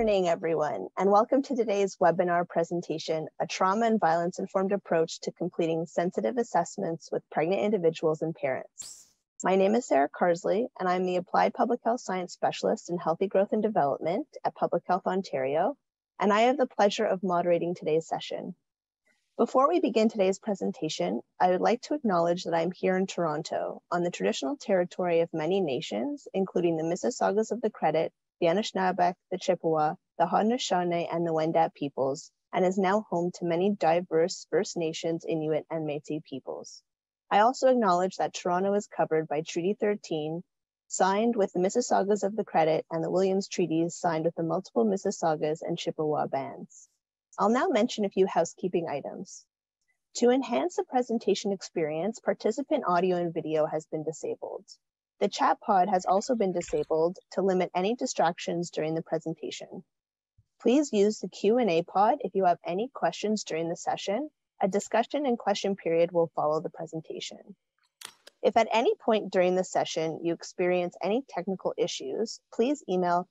morning, everyone, and welcome to today's webinar presentation, A Trauma and Violence-Informed Approach to Completing Sensitive Assessments with Pregnant Individuals and Parents. My name is Sarah Carsley, and I'm the Applied Public Health Science Specialist in Healthy Growth and Development at Public Health Ontario, and I have the pleasure of moderating today's session. Before we begin today's presentation, I would like to acknowledge that I'm here in Toronto on the traditional territory of many nations, including the Mississaugas of the Credit, the Anishinaabe, the Chippewa, the Haudenosaunee, and the Wendat peoples, and is now home to many diverse First Nations, Inuit, and Métis peoples. I also acknowledge that Toronto is covered by Treaty 13, signed with the Mississaugas of the Credit, and the Williams Treaties signed with the multiple Mississaugas and Chippewa bands. I'll now mention a few housekeeping items. To enhance the presentation experience, participant audio and video has been disabled. The chat pod has also been disabled to limit any distractions during the presentation. Please use the Q&A pod if you have any questions during the session. A discussion and question period will follow the presentation. If at any point during the session you experience any technical issues, please email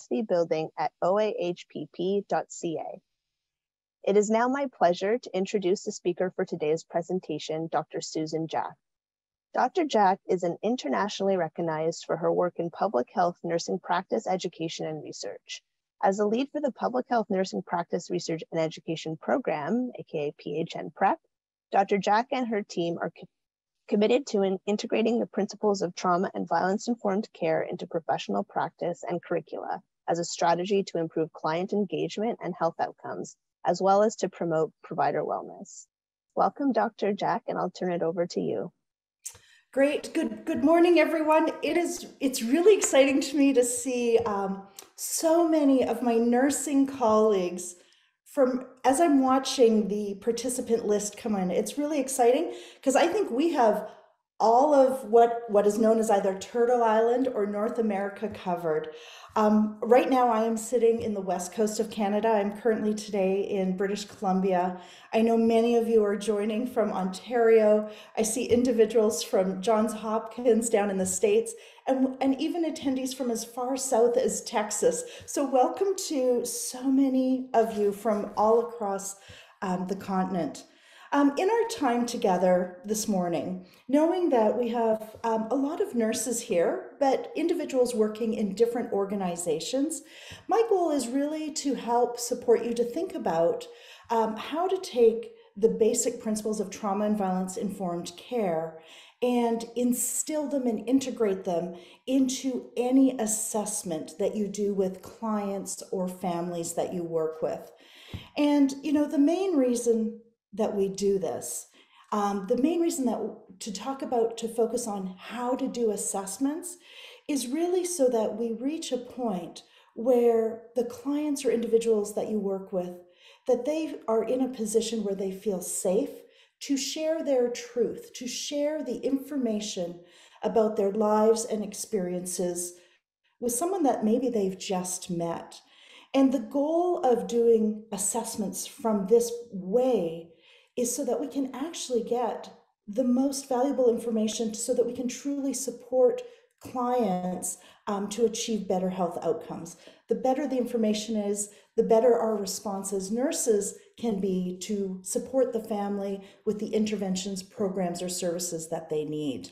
capacitybuilding@oahpp.ca. It is now my pleasure to introduce the speaker for today's presentation, Dr. Susan Jack. Dr. Jack is an internationally recognized for her work in public health nursing practice, education, and research. As a lead for the Public Health Nursing Practice Research and Education Program, aka PHN Prep, Dr. Jack and her team are committed to integrating the principles of trauma and violence-informed care into professional practice and curricula as a strategy to improve client engagement and health outcomes, as well as to promote provider wellness. Welcome, Dr. Jack, and I'll turn it over to you. Great. Good morning, everyone. It's really exciting to me to see so many of my nursing colleagues as I'm watching the participant list come in. It's really exciting because I think we have all of what is known as either Turtle Island or North America covered. Right now I am sitting in the west coast of Canada. I'm currently today in British Columbia. I know many of you are joining from Ontario. I see individuals from Johns Hopkins down in the States and even attendees from as far south as Texas. So welcome to so many of you from all across the continent. In our time together this morning, knowing that we have a lot of nurses here, but individuals working in different organizations, my goal is really to help support you to think about how to take the basic principles of trauma and violence-informed care and instill them and integrate them into any assessment that you do with clients or families that you work with. And, the main reason that we do this. The main reason to focus on how to do assessments is really so that we reach a point where the clients or individuals that you work with, that they are in a position where they feel safe to share their truth, to share the information about their lives and experiences with someone that maybe they've just met. And the goal of doing assessments from this way is so that we can actually get the most valuable information so that we can truly support clients to achieve better health outcomes. The better the information is, the better our response as nurses can be to support the family with the interventions, programs, or services that they need.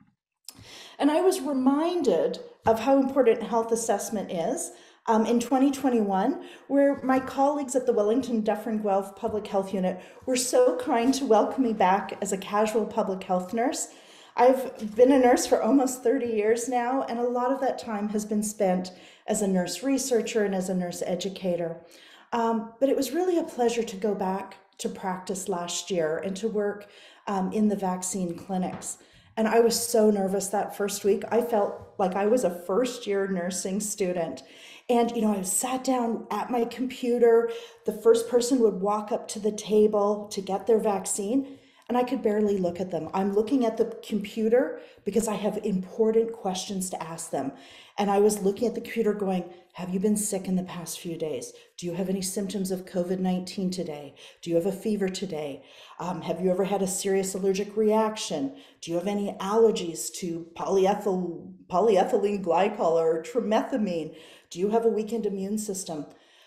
And I was reminded of how important health assessment is in 2021, where my colleagues at the Wellington Dufferin Guelph Public Health Unit were so kind to welcome me back as a casual public health nurse. I've been a nurse for almost 30 years now, and a lot of that time has been spent as a nurse researcher and as a nurse educator. But it was really a pleasure to go back to practice last year and to work in the vaccine clinics. And I was so nervous that first week. I felt like I was a first-year nursing student. And, I sat down at my computer. The first person would walk up to the table to get their vaccine, and I could barely look at them. I'm looking at the computer because I have important questions to ask them. And I was looking at the computer going, have you been sick in the past few days? Do you have any symptoms of COVID-19 today? Do you have a fever today? Have you ever had a serious allergic reaction? Do you have any allergies to polyethylene glycol or trimethamine? Do you have a weakened immune system?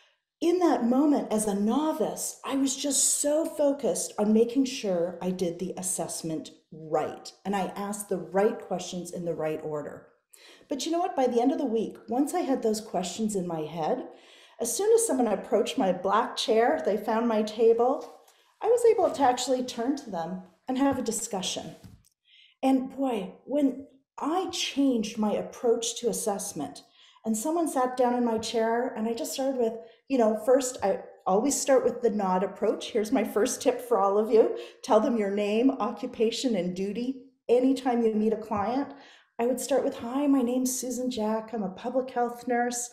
in that moment as a novice, I was just so focused on making sure I did the assessment right and I asked the right questions in the right order. But you know what? By the end of the week, once I had those questions in my head, as soon as someone approached my black chair, they found my table, I was able to actually turn to them and have a discussion. And boy, when I changed my approach to assessment and someone sat down in my chair and I just started with, first I always start with the nod approach. Here's my first tip for all of you. Tell them your name, occupation, and duty anytime you meet a client. I would start with, hi, my name's Susan Jack. I'm a public health nurse.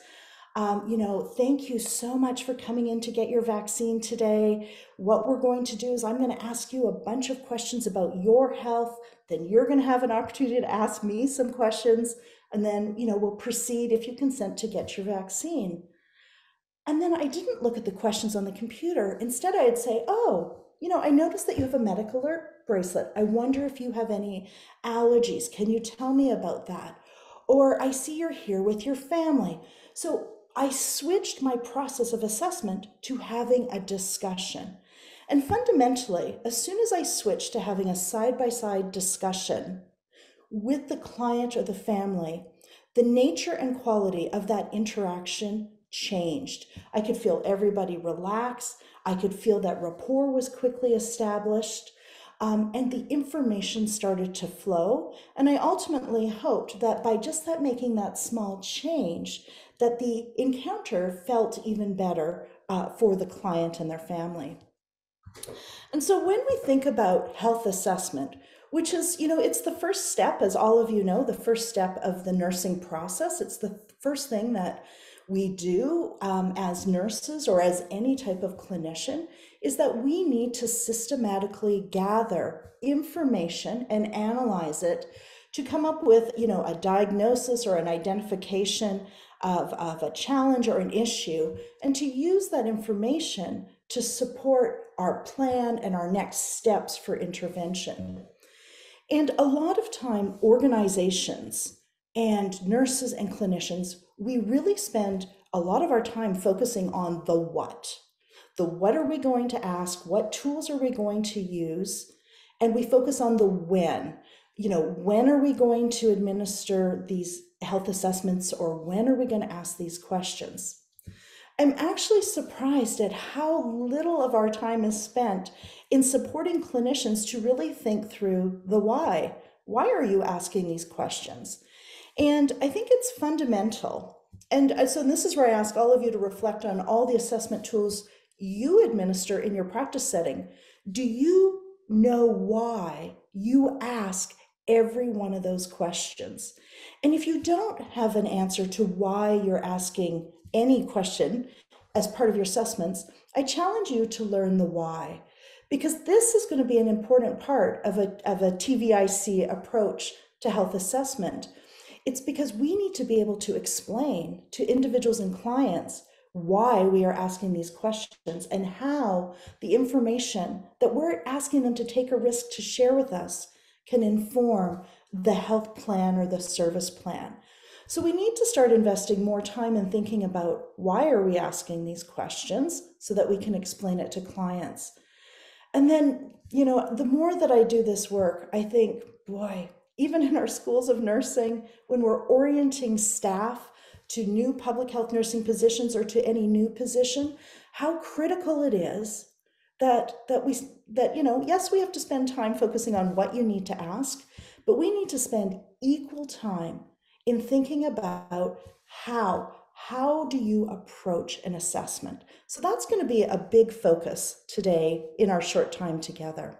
Thank you so much for coming in to get your vaccine today. What we're going to do is I'm going to ask you a bunch of questions about your health. Then you're going to have an opportunity to ask me some questions. And then, we'll proceed if you consent to get your vaccine. And then I didn't look at the questions on the computer. Instead, I'd say, oh, I noticed that you have a medical alert bracelet. I wonder if you have any allergies. Can you tell me about that? Or I see you're here with your family. So I switched my process of assessment to having a discussion. And fundamentally, as soon as I switched to having a side-by-side discussion with the client or the family, the nature and quality of that interaction changed. I could feel everybody relax. I could feel that rapport was quickly established. And the information started to flow. And I ultimately hoped that by just making that small change, that the encounter felt even better for the client and their family. And so when we think about health assessment, which is, it's the first step, as all of you know, the first step of the nursing process. It's the first thing that we do as nurses or as any type of clinician, is that we need to systematically gather information and analyze it to come up with, a diagnosis or an identification of a challenge or an issue, and to use that information to support our plan and our next steps for intervention. And a lot of time, organizations and nurses and clinicians, we really spend a lot of our time focusing on the what. The what are we going to ask? What tools are we going to use? And we focus on the when. When are we going to administer these health assessments, or when are we going to ask these questions? I'm actually surprised at how little of our time is spent in supporting clinicians to really think through the why. Why are you asking these questions? And I think it's fundamental. And so this is where I ask all of you to reflect on all the assessment tools you administer in your practice setting. Do you know why you ask every one of those questions? And if you don't have an answer to why you're asking any question as part of your assessments, I challenge you to learn the why, because this is going to be an important part of a TVIC approach to health assessment. It's because we need to be able to explain to individuals and clients why we are asking these questions and how the information that we're asking them to take a risk to share with us can inform the health plan or the service plan. So we need to start investing more time in thinking about why are we asking these questions so that we can explain it to clients. And then, the more that I do this work, I think, boy, even in our schools of nursing, when we're orienting staff to new public health nursing positions or to any new position, how critical it is that yes, we have to spend time focusing on what you need to ask, but we need to spend equal time in thinking about how do you approach an assessment. So that's going to be a big focus today in our short time together.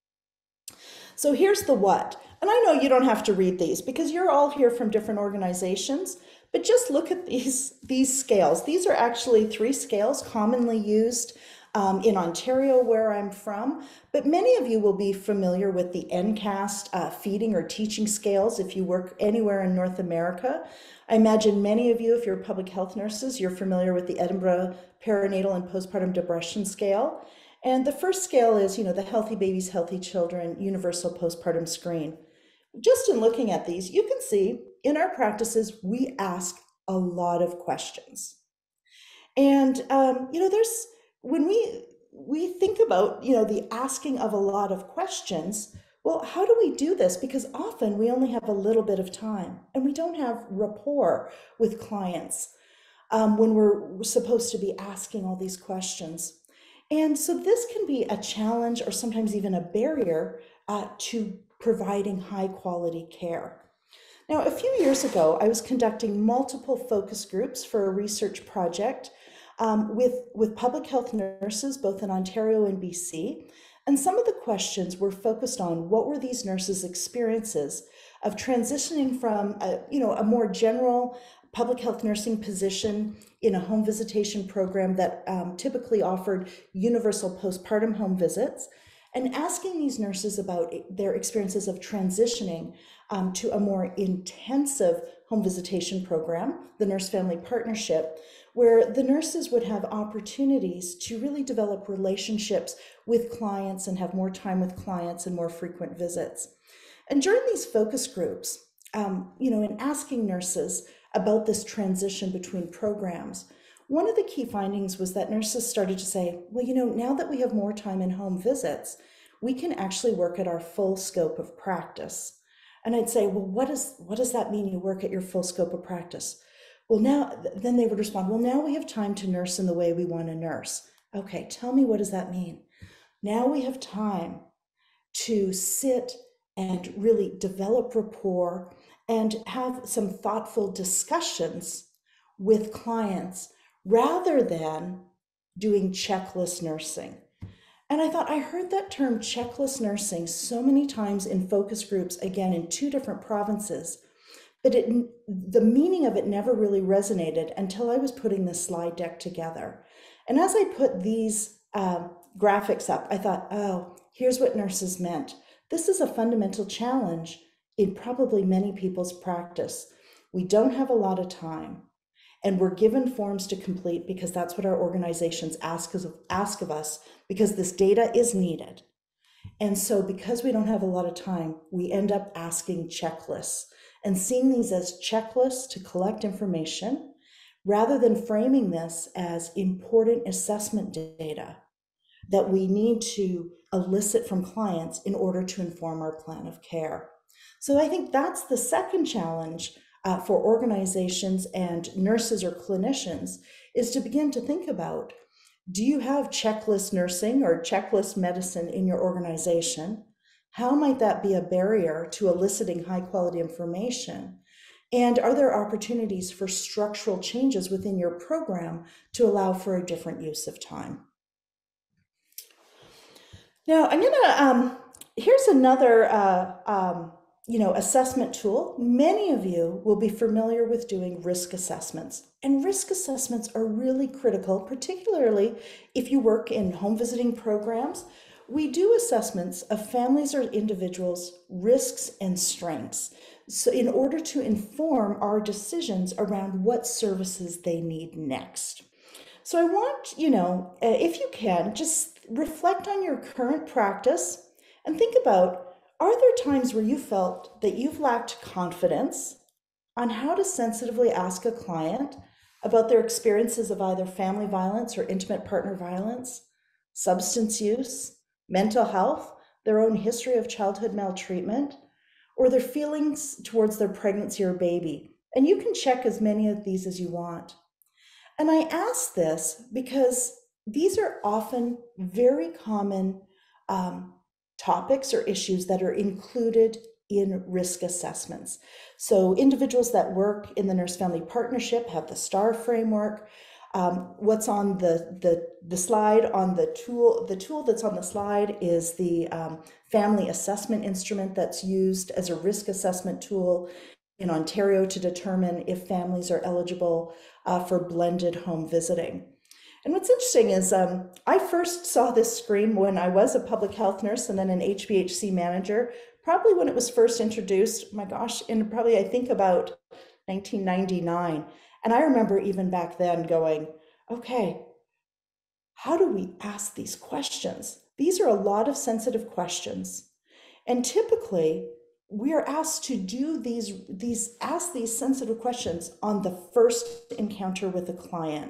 So here's the what. And I know you don't have to read these because you're all here from different organizations, but just look at these scales. These are actually 3 scales commonly used in Ontario, where I'm from, but many of you will be familiar with the NCAST feeding or teaching scales if you work anywhere in North America. I imagine many of you, if you're public health nurses, you're familiar with the Edinburgh Perinatal and Postpartum Depression Scale. And the first scale is, the Healthy Babies, Healthy Children Universal Postpartum Screen. Just in looking at these, you can see in our practices, we ask a lot of questions. And there's when we think about the asking of a lot of questions. Well, how do we do this? Because often we only have a little bit of time, and we don't have rapport with clients when we're supposed to be asking all these questions. And so this can be a challenge or sometimes even a barrier to providing high quality care. Now, a few years ago, I was conducting multiple focus groups for a research project with public health nurses, both in Ontario and BC. And some of the questions were focused on what were these nurses' experiences of transitioning from a more general public health nursing position in a home visitation program that typically offered universal postpartum home visits, and asking these nurses about their experiences of transitioning to a more intensive home visitation program, the Nurse Family Partnership, where the nurses would have opportunities to really develop relationships with clients and have more time with clients and more frequent visits. And during these focus groups, in asking nurses about this transition between programs, one of the key findings was that nurses started to say, well, now that we have more time in home visits, we can actually work at our full scope of practice. And I'd say, well, what does that mean, you work at your full scope of practice? Well, then they would respond, well, now we have time to nurse in the way we want to nurse. Okay, tell me, what does that mean? Now we have time to sit and really develop rapport and have some thoughtful discussions with clients rather than doing checklist nursing. And I thought, I heard that term checklist nursing so many times in focus groups, again, in 2 different provinces, but the meaning of it never really resonated until I was putting this slide deck together. And as I put these graphics up, I thought, oh, here's what nurses meant. This is a fundamental challenge in probably many people's practice. We don't have a lot of time, and we're given forms to complete because that's what our organizations ask of us, because this data is needed. And so because we don't have a lot of time, we end up asking checklists and seeing these as checklists to collect information rather than framing this as important assessment data that we need to elicit from clients in order to inform our plan of care. So I think that's the second challenge for organizations and nurses or clinicians, is to begin to think about, do you have checklist nursing or checklist medicine in your organization? How might that be a barrier to eliciting high quality information? And are there opportunities for structural changes within your program to allow for a different use of time? Now, I'm gonna, here's another assessment tool. Many of you will be familiar with doing risk assessments. And risk assessments are really critical, particularly if you work in home visiting programs. We do assessments of families or individuals' risks and strengths, so in order to inform our decisions around what services they need next. So I want, if you can, just reflect on your current practice and think about, are there times where you felt that you've lacked confidence on how to sensitively ask a client about their experiences of either family violence or intimate partner violence, substance use, mental health, their own history of childhood maltreatment, or their feelings towards their pregnancy or baby? And you can check as many of these as you want. And I ask this because these are often very common topics or issues that are included in risk assessments. So individuals that work in the Nurse Family Partnership have the STAR framework. What's on the slide on the tool that's on the slide is the family assessment instrument that's used as a risk assessment tool in Ontario to determine if families are eligible for blended home visiting. And what's interesting is I first saw this screen when I was a public health nurse and then an HBHC manager, probably when it was first introduced, my gosh, in probably I think about 1999. And I remember even back then going, okay, how do we ask these questions? These are a lot of sensitive questions. And typically, we are asked to do ask these sensitive questions on the first encounter with a client.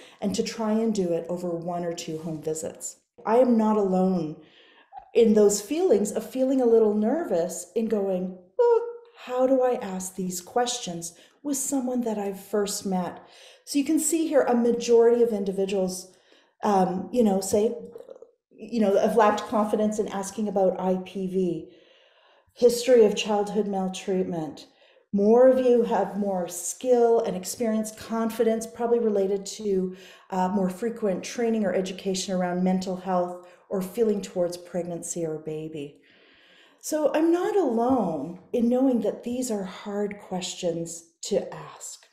and to try and do it over 1 or 2 home visits. I am not alone in those feelings of feeling a little nervous in going, oh, how do I ask these questions with someone that I've first met? So you can see here a majority of individuals, say, have lacked confidence in asking about IPV, history of childhood maltreatment. More of you have more skill and experience, confidence, probably related to more frequent training or education around mental health or feeling towards pregnancy or baby. So I'm not alone in knowing that these are hard questions to ask.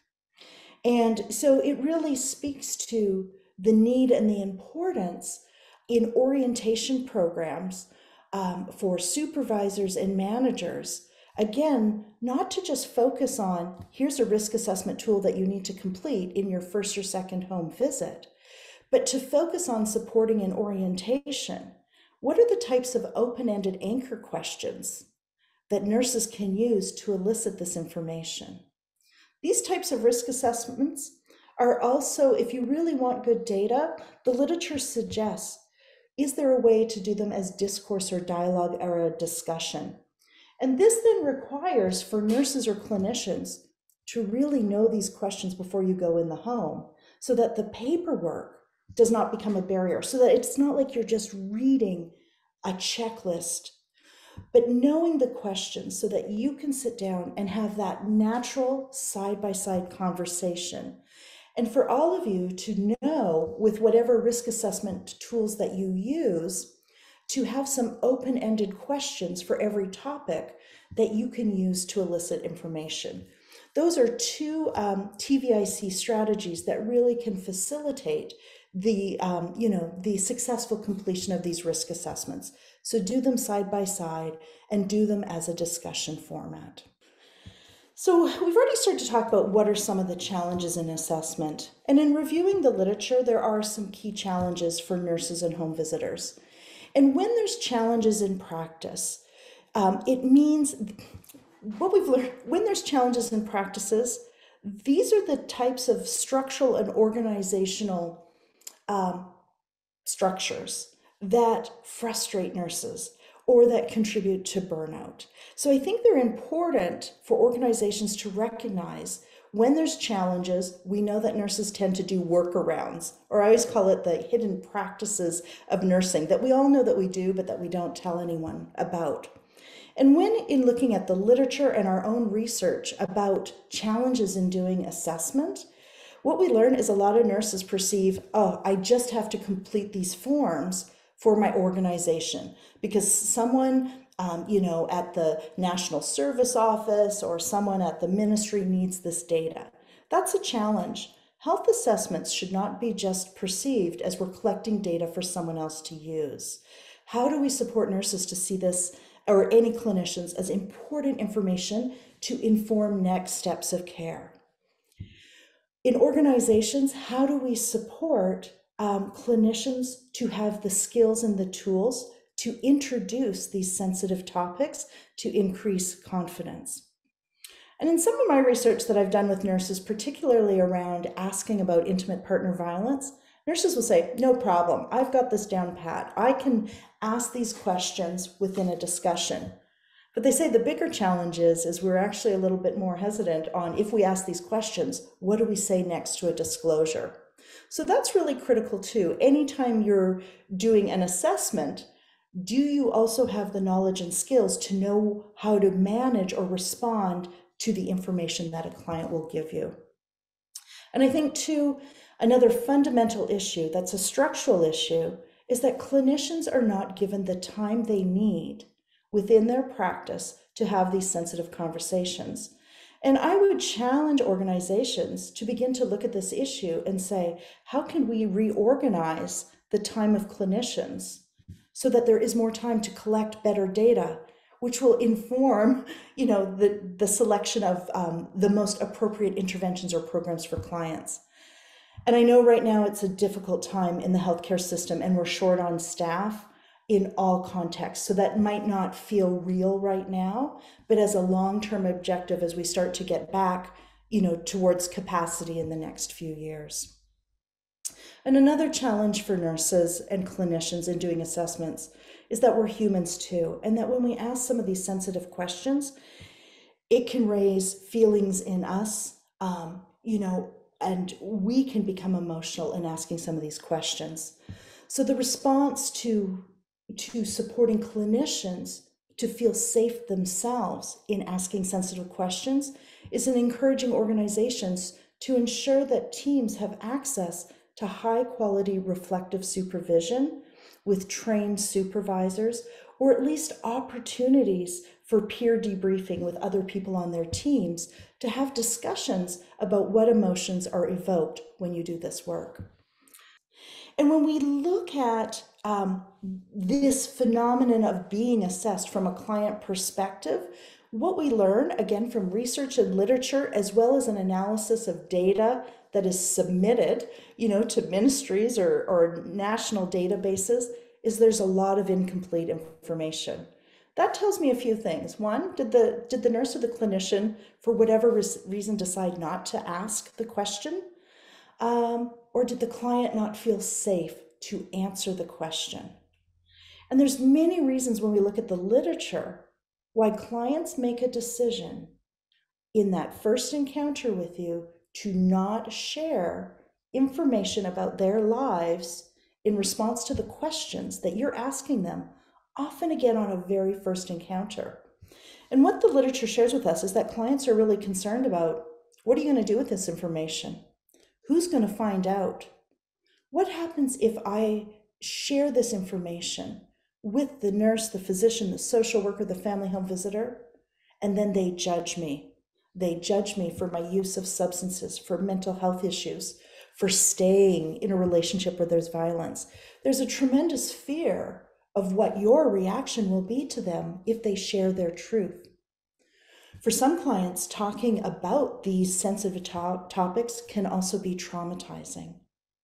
And so it really speaks to the need and the importance in orientation programs for supervisors and managers. Again, not to just focus on, here's a risk assessment tool that you need to complete in your first or second home visit, but to focus on supporting an orientation. What are the types of open-ended anchor questions that nurses can use to elicit this information? These types of risk assessments are also, if you really want good data, the literature suggests, is there a way to do them as discourse or dialogue or a discussion? And this then requires for nurses or clinicians to really know these questions before you go in the home, so that the paperwork does not become a barrier, so that it's not like you're just reading a checklist, but knowing the questions so that you can sit down and have that natural side-by-side conversation. And for all of you to know, with whatever risk assessment tools that you use, to have some open-ended questions for every topic that you can use to elicit information. Those are 2 TVIC strategies that really can facilitate the successful completion of these risk assessments. So do them side by side and do them as a discussion format. So we've already started to talk about what are some of the challenges in assessment. And in reviewing the literature, there are some key challenges for nurses and home visitors. And when there's challenges in practice, it means what we've learned, when there's challenges in practices, these are the types of structural and organizational structures that frustrate nurses or that contribute to burnout. So I think they're important for organizations to recognize when there's challenges. We know that nurses tend to do workarounds, or I always call it the hidden practices of nursing that we all know that we do, but that we don't tell anyone about. And when in looking at the literature and our own research about challenges in doing assessment, what we learn is a lot of nurses perceive, oh, I just have to complete these forms for my organization because someone at the National Service Office or someone at the ministry needs this data. That's a challenge. Health assessments should not be just perceived as we're collecting data for someone else to use. How do we support nurses to see this, or any clinicians, as important information to inform next steps of care? In organizations, how do we support clinicians to have the skills and the tools to introduce these sensitive topics to increase confidence? And in some of my research that I've done with nurses, particularly around asking about intimate partner violence, nurses will say, no problem, I've got this down pat. I can ask these questions within a discussion. But they say the bigger challenge is we're actually a little bit more hesitant on, if we ask these questions, what do we say next to a disclosure? So that's really critical too. Anytime you're doing an assessment, do you also have the knowledge and skills to know how to manage or respond to the information that a client will give you? And I think too, another fundamental issue that's a structural issue is that clinicians are not given the time they need within their practice to have these sensitive conversations. And I would challenge organizations to begin to look at this issue and say, how can we reorganize the time of clinicians so that there is more time to collect better data, which will inform, the selection of the most appropriate interventions or programs for clients. And I know right now it's a difficult time in the healthcare system and we're short on staff in all contexts. So that might not feel real right now, but as a long-term objective as we start to get back, towards capacity in the next few years. And another challenge for nurses and clinicians in doing assessments is that we're humans too, and that when we ask some of these sensitive questions, it can raise feelings in us, and we can become emotional in asking some of these questions. So the response to supporting clinicians to feel safe themselves in asking sensitive questions is in encouraging organizations to ensure that teams have access to high quality reflective supervision with trained supervisors, or at least opportunities for peer debriefing with other people on their teams to have discussions about what emotions are evoked when you do this work. And when we look at this phenomenon of being assessed from a client perspective, what we learn, again, from research and literature, as well as an analysis of data that is submitted, to ministries or national databases, is there's a lot of incomplete information. That tells me a few things. One, did the nurse or the clinician, for whatever reason, decide not to ask the question? Or did the client not feel safe to answer the question? And there's many reasons when we look at the literature why clients make a decision in that first encounter with you to not share information about their lives in response to the questions that you're asking them, often again on a very first encounter. And what the literature shares with us is that clients are really concerned about, what are you going to do with this information? Who's going to find out? What happens if I share this information with the nurse, the physician, the social worker, the family home visitor, and then they judge me? They judge me for my use of substances, for mental health issues, for staying in a relationship where there's violence. There's a tremendous fear of what your reaction will be to them if they share their truth. For some clients, talking about these sensitive topics can also be traumatizing.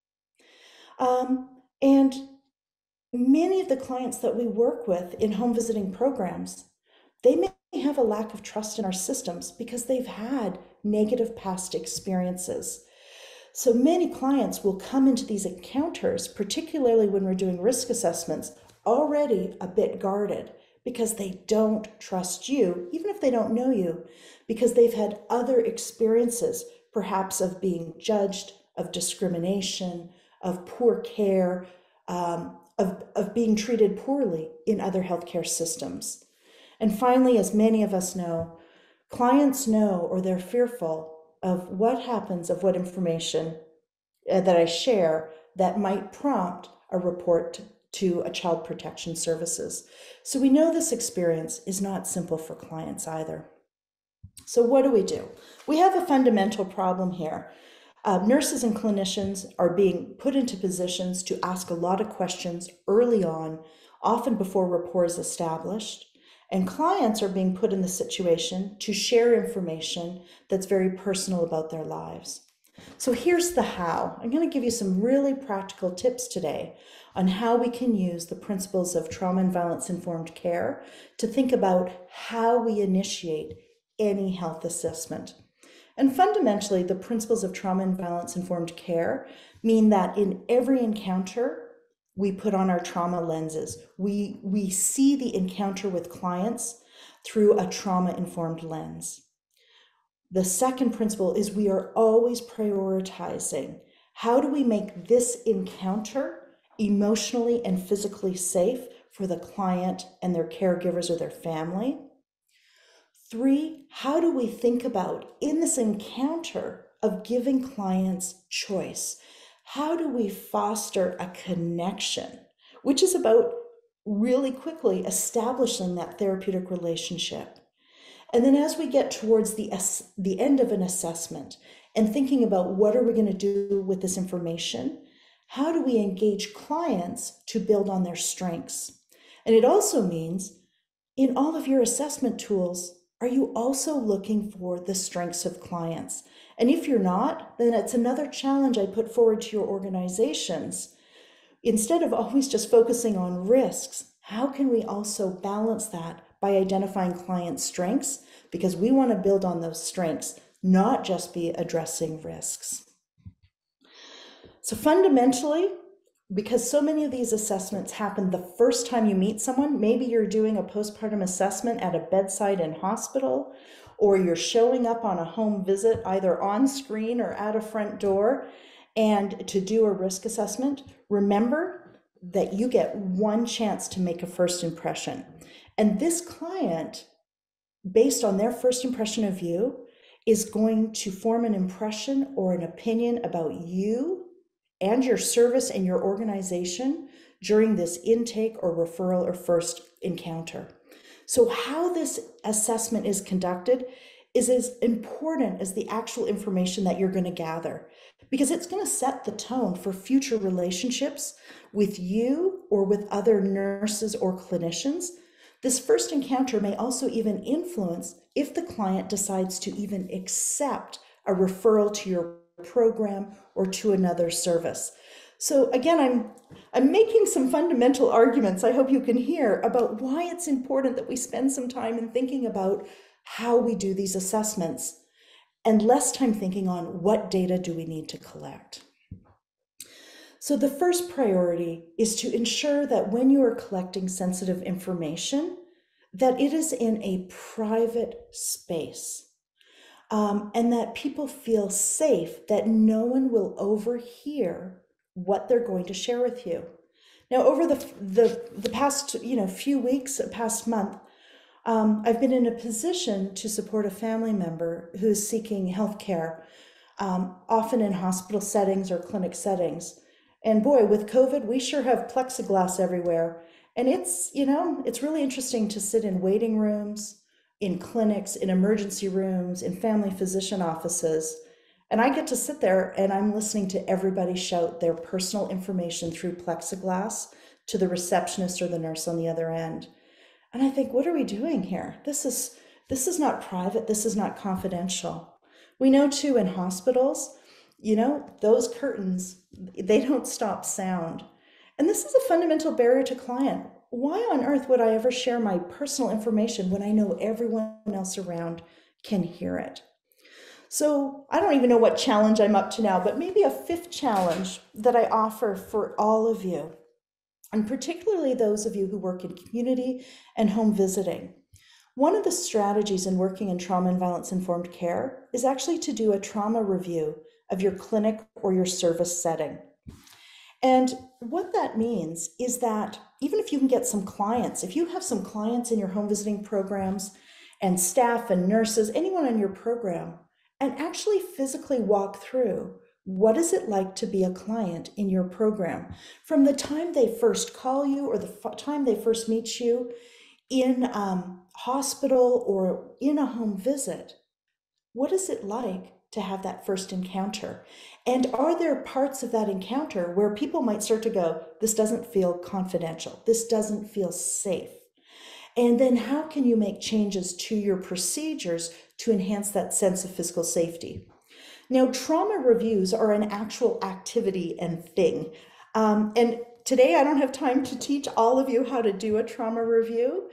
And many of the clients that we work with in home visiting programs, they may have a lack of trust in our systems because they've had negative past experiences. So many clients will come into these encounters, particularly when we're doing risk assessments, already a bit guarded because they don't trust you, even if they don't know you, because they've had other experiences, perhaps of being judged, of discrimination, of poor care, of being treated poorly in other healthcare systems. And finally, as many of us know, clients know, or they're fearful of what happens, of what information that I share that might prompt a report to a child protection services. So we know this experience is not simple for clients either. So what do? We have a fundamental problem here. Nurses and clinicians are being put into positions to ask a lot of questions early on, often before rapport is established. And clients are being put in the situation to share information that's very personal about their lives. So here's the how. I'm going to give you some really practical tips today on how we can use the principles of trauma and violence-informed care to think about how we initiate any health assessment. And fundamentally, the principles of trauma and violence-informed care mean that in every encounter, we put on our trauma lenses. We see the encounter with clients through a trauma-informed lens. The second principle is we are always prioritizing how do we make this encounter emotionally and physically safe for the client and their caregivers or their family. 3, how do we think about in this encounter of giving clients choice? How do we foster a connection, which is about really quickly establishing that therapeutic relationship? And then as we get towards the end of an assessment and thinking about what are we going to do with this information, how do we engage clients to build on their strengths? And it also means in all of your assessment tools, are you also looking for the strengths of clients? And if you're not, then it's another challenge I put forward to your organizations. Instead of always just focusing on risks, how can we also balance that by identifying client strengths? Because we want to build on those strengths, not just be addressing risks. So fundamentally, because so many of these assessments happen the first time you meet someone, maybe you're doing a postpartum assessment at a bedside in hospital, or you're showing up on a home visit either on screen or at a front door and to do a risk assessment, remember that you get one chance to make a first impression. And this client, based on their first impression of you, is going to form an impression or an opinion about you and your service and your organization during this intake or referral or first encounter. So how this assessment is conducted is as important as the actual information that you're going to gather, because it's going to set the tone for future relationships with you or with other nurses or clinicians. This first encounter may also even influence if the client decides to even accept a referral to your program or to another service. So again, I'm making some fundamental arguments, I hope you can hear, about why it's important that we spend some time in thinking about how we do these assessments and less time thinking on what data do we need to collect. So the first priority is to ensure that when you are collecting sensitive information, that it is in a private space. And that people feel safe, that no one will overhear what they're going to share with you. Now, over the past few weeks, past month, I've been in a position to support a family member who's seeking health care, often in hospital settings or clinic settings. And boy, with COVID, we sure have plexiglass everywhere. And it's really interesting to sit in waiting rooms, in clinics, in emergency rooms, in family physician offices. And I get to sit there and I'm listening to everybody shout their personal information through plexiglass to the receptionist or the nurse on the other end. And I think, what are we doing here? This is not private. This is not confidential. We know too, in hospitals, those curtains, they don't stop sound. And this is a fundamental barrier to client. Why on earth would I ever share my personal information when I know everyone else around can hear it? So I don't even know what challenge I'm up to now, but maybe a fifth challenge that I offer for all of you, and particularly those of you who work in community and home visiting. One of the strategies in working in trauma and violence-informed care is actually to do a trauma review of your clinic or your service setting. And what that means is that even if you can get some clients, if you have some clients in your home visiting programs and staff and nurses, anyone on your program, and actually physically walk through what is it like to be a client in your program from the time they first call you or the time they first meet you in hospital or in a home visit. What is it like to have that first encounter? And are there parts of that encounter where people might start to go, this doesn't feel confidential, this doesn't feel safe? And then how can you make changes to your procedures to enhance that sense of physical safety? Now, trauma reviews are an actual activity and thing. And today I don't have time to teach all of you how to do a trauma review.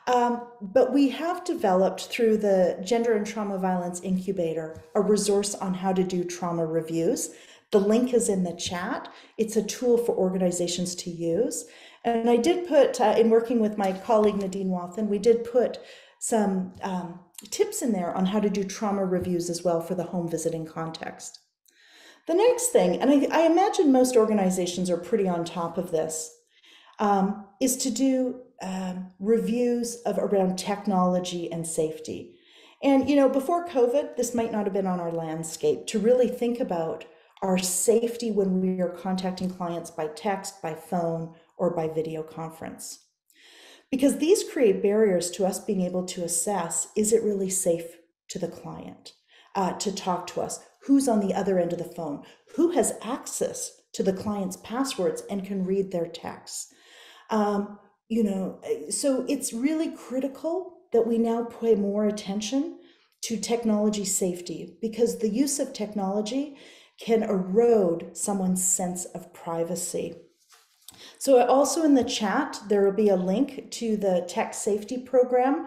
But we have developed through the Gender and Trauma Violence Incubator a resource on how to do trauma reviews. The link is in the chat. It's a tool for organizations to use. And I did put, in working with my colleague Nadine Wathen, we did put some tips in there on how to do trauma reviews as well for the home visiting context. The next thing, and I imagine most organizations are pretty on top of this, is to do reviews around technology and safety. And before COVID, this might not have been on our landscape to really think about our safety when we are contacting clients by text, by phone, or by video conference. Because these create barriers to us being able to assess, is it really safe to the client to talk to us? Who's on the other end of the phone? Who has access to the client's passwords and can read their texts? So it's really critical that we now pay more attention to technology safety, because the use of technology can erode someone's sense of privacy. So also in the chat, there will be a link to the tech safety program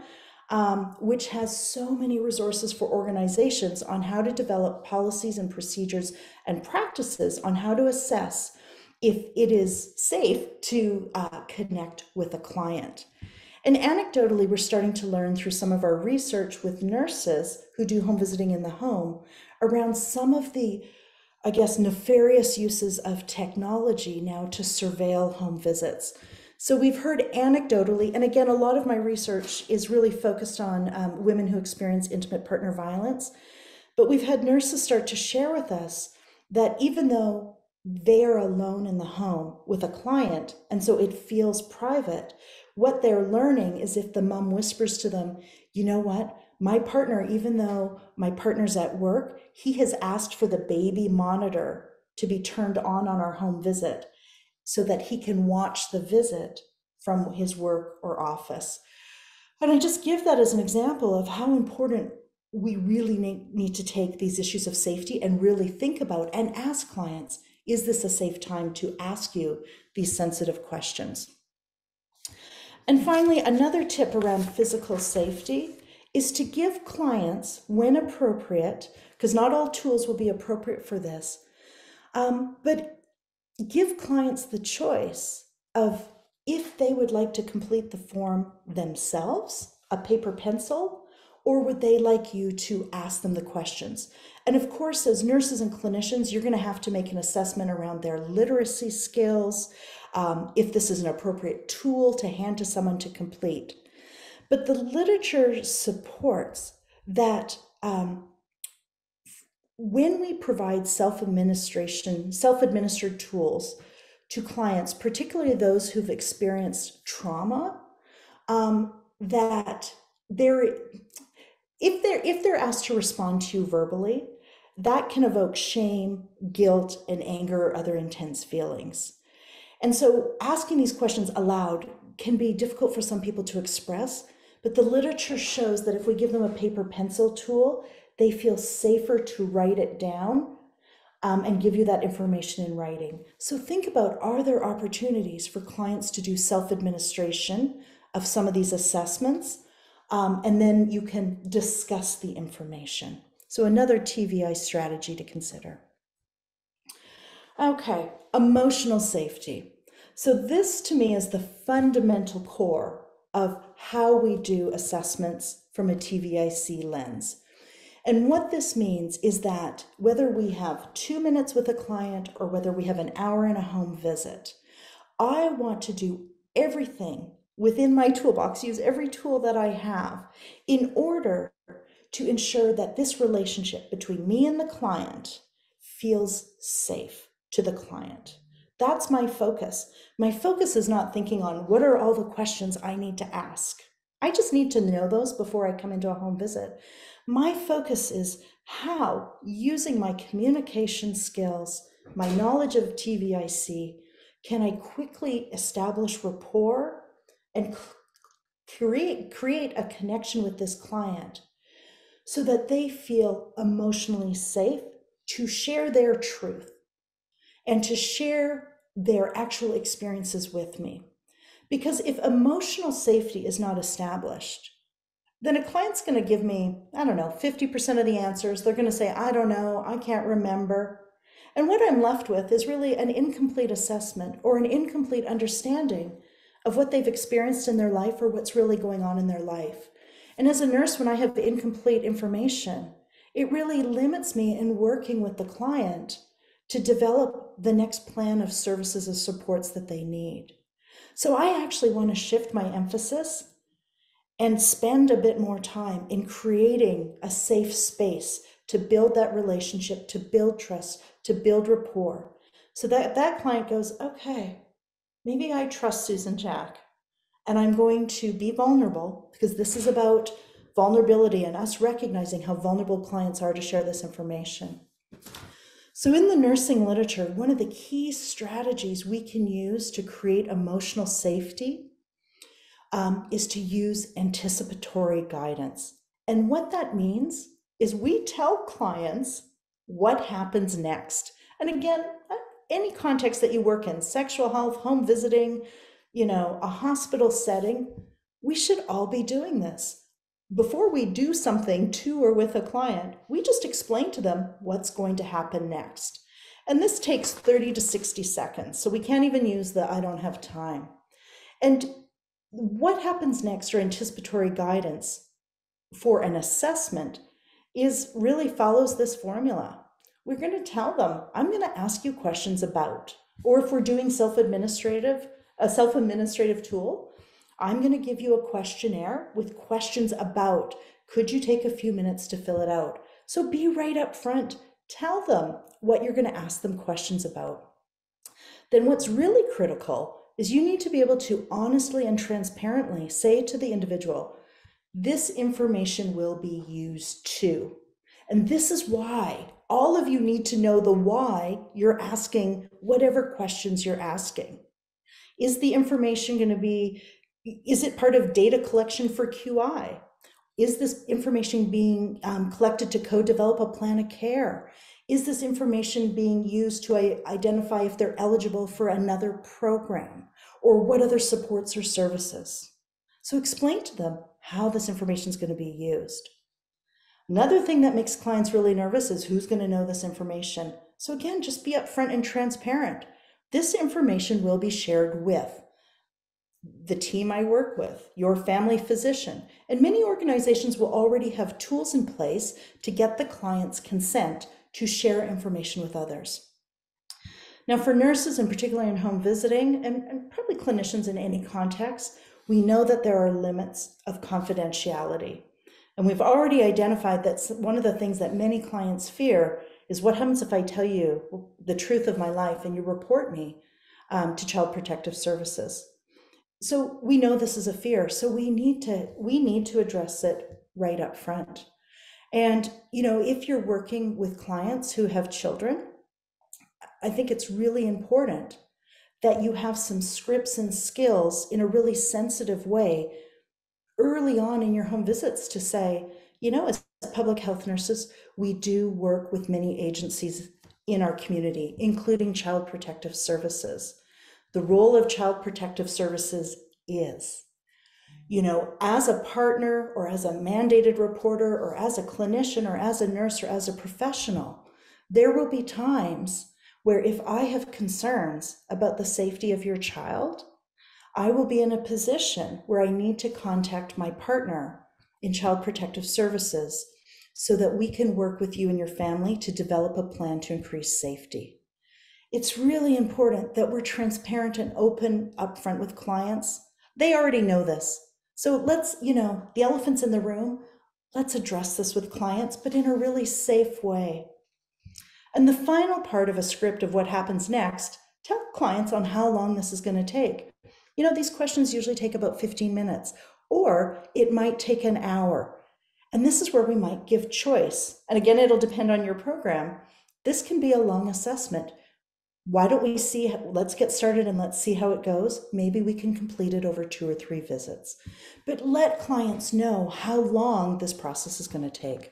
which has so many resources for organizations on how to develop policies and procedures and practices on how to assess if it is safe to connect with a client. And anecdotally, we're starting to learn through some of our research with nurses who do home visiting in the home around some of the, I guess, nefarious uses of technology now to surveil home visits. So we've heard anecdotally, and again, a lot of my research is really focused on women who experience intimate partner violence, but we've had nurses start to share with us that even though they are alone in the home with a client, and so it feels private, what they're learning is if the mom whispers to them, you know what, my partner, even though my partner's at work, he has asked for the baby monitor to be turned on our home visit so that he can watch the visit from his work or office. And I just give that as an example of how important we really need to take these issues of safety and really think about and ask clients, is this a safe time to ask you these sensitive questions? And finally, another tip around physical safety is to give clients, when appropriate, because not all tools will be appropriate for this, but give clients the choice of if they would like to complete the form themselves, a paper pencil, or would they like you to ask them the questions? And of course, as nurses and clinicians, you're going to have to make an assessment around their literacy skills, if this is an appropriate tool to hand to someone to complete. But the literature supports that when we provide self-administered tools to clients, particularly those who've experienced trauma, that if they're asked to respond to you verbally, that can evoke shame, guilt, and anger or other intense feelings. And so asking these questions aloud can be difficult for some people to express, but the literature shows that if we give them a paper pencil tool, they feel safer to write it down and give you that information in writing. So think about, are there opportunities for clients to do self-administration of some of these assessments? And then you can discuss the information. So another TVI strategy to consider. Okay, emotional safety. So this to me is the fundamental core of how we do assessments from a TVIC lens. And what this means is that whether we have 2 minutes with a client or whether we have an hour in a home visit, I want to do everything within my toolbox, use every tool that I have in order to ensure that this relationship between me and the client feels safe to the client. That's my focus. My focus is not thinking on what are all the questions I need to ask. I just need to know those before I come into a home visit. My focus is how, using my communication skills, my knowledge of TVIC, can I quickly establish rapport and create a connection with this client so that they feel emotionally safe to share their truth and to share their actual experiences with me. Because if emotional safety is not established, then a client's going to give me, 50% of the answers. They're going to say, I don't know, I can't remember. And what I'm left with is really an incomplete assessment or an incomplete understanding of what they've experienced in their life or what's really going on in their life. And as a nurse, when I have incomplete information, it really limits me in working with the client to develop the next plan of services and supports that they need. So I actually want to shift my emphasis and spend a bit more time in creating a safe space to build that relationship, to build trust, to build rapport, so that that client goes, okay, maybe I trust Susan Jack, and I'm going to be vulnerable, because this is about vulnerability and us recognizing how vulnerable clients are to share this information. So in the nursing literature, one of the key strategies we can use to create emotional safety is to use anticipatory guidance. And what that means is we tell clients what happens next. And again, any context that you work in, sexual health, home visiting, a hospital setting, we should all be doing this. before we do something to or with a client, we just explain to them what's going to happen next. And this takes 30 to 60 seconds. So we can't even use the I don't have time. And what happens next, or anticipatory guidance for an assessment, is really follows this formula. We're going to tell them, I'm going to ask you questions about, or if we're doing a self-administrative tool, I'm going to give you a questionnaire with questions about. Could you take a few minutes to fill it out? So be right up front. Tell them what you're going to ask them questions about. Then what's really critical is you need to be able to honestly and transparently say to the individual, this information will be used too. And this is why all of you need to know the why you're asking whatever questions you're asking. Is the information going to be, is it part of data collection for QI? Is this information being collected to co-develop a plan of care? Is this information being used to identify if they're eligible for another program, or what other supports or services? So explain to them how this information is going to be used. Another thing that makes clients really nervous is who's going to know this information. So again, just be upfront and transparent. This information will be shared with the team I work with, your family physician, and many organizations will already have tools in place to get the client's consent to share information with others. Now, for nurses, and particularly in home visiting, and probably clinicians in any context, we know that there are limits of confidentiality. And we've already identified that one of the things that many clients fear is what happens if I tell you the truth of my life and you report me to Child Protective Services. So we know this is a fear, so we need to address it right up front. And if you're working with clients who have children, I think it's really important that you have some scripts and skills in a really sensitive way early on in your home visits to say, as public health nurses, we do work with many agencies in our community, including Child Protective Services. The role of Child Protective Services is, as a partner or as a mandated reporter or as a clinician or as a nurse or as a professional, there will be times where if I have concerns about the safety of your child, I will be in a position where I need to contact my partner in Child Protective Services so that we can work with you and your family to develop a plan to increase safety. It's really important that we're transparent and open upfront with clients. They already know this. So let's, the elephant's in the room, let's address this with clients, but in a really safe way. And the final part of a script of what happens next, tell clients on how long this is going to take. These questions usually take about 15 minutes, or it might take an hour. And this is where we might give choice. And again, it'll depend on your program. This can be a long assessment. Why don't we let's get started and let's see how it goes. Maybe we can complete it over 2 or 3 visits. But let clients know how long this process is going to take.